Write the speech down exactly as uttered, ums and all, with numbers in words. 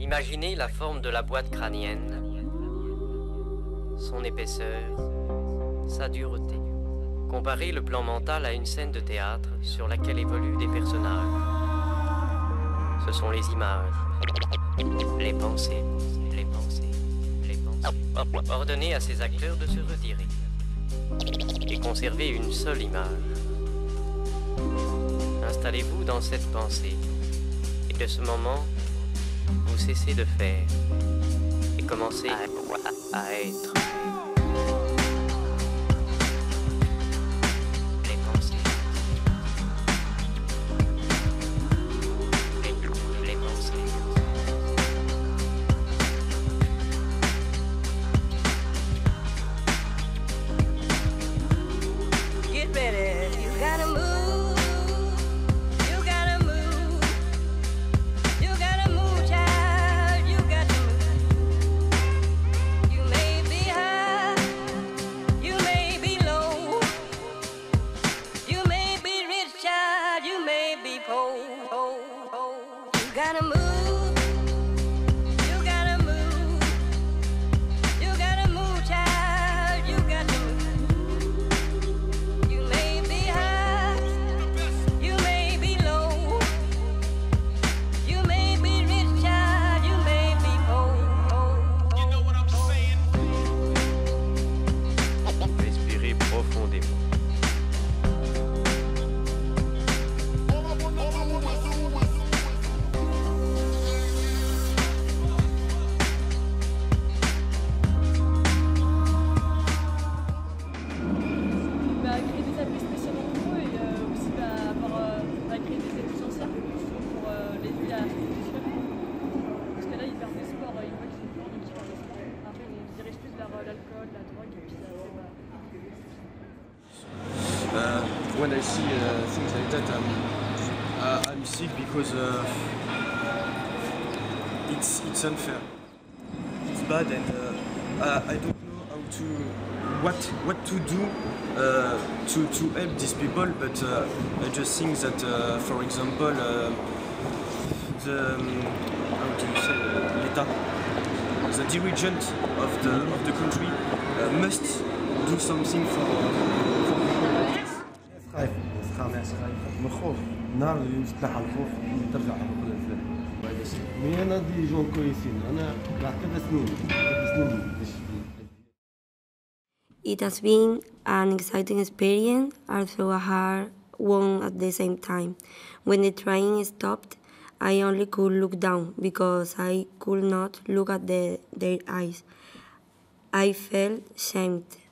Imaginez la forme de la boîte crânienne, son épaisseur, sa dureté. Comparez le plan mental à une scène de théâtre sur laquelle évoluent des personnages. Ce sont les images, les pensées, les pensées, les pensées. Ordonnez à ces acteurs de se retirer et conservez une seule image. Installez-vous dans cette pensée et de ce moment, vous cessez de faire et commencez à, à être. Les pensées. Les, les pensées. Get ready, you gotta move. You gotta move. You gotta move, child. You got to move. You may be high. You may be low. You may be rich, child. You may be poor. You gotta move. You gotta move. You gotta move, child. You got to move. You may be high. You may be low. You may be rich, child. You may be poor. You know what I'm saying? Respirez profondément. Bah, créer des applis spécialement pour eux et euh, aussi bah, avoir, euh, bah, créer des applis anciens pour euh, les aider à faire du sport. Parce que là, ils perdent des sports, ils voient qu'ils sont forts, donc ils perdent des sports. Après, ils se dirigent plus vers euh, l'alcool, la drogue, et puis ça fait pas. Uh, when I see uh, things like that, I'm, uh, I'm sick because uh, it's it's unfair. It's bad, and uh, uh, I don't know how to what what to do uh, to to help these people. But uh, I just think that, uh, for example, uh, the um, how do you say uh, l'État, the dirigent of the of the country uh, must do something for for people like this. خايف الناس خايف من الخوف النهار اللي يفتح الخوف ترجع على الفلان مي انا دي جون كويسين انا بعد ثلاث سنين ثلاث سنين It has been an exciting experience, also a hard one at the same time. When the train stopped, I only could look down because I could not look at the, their eyes. I felt shamed.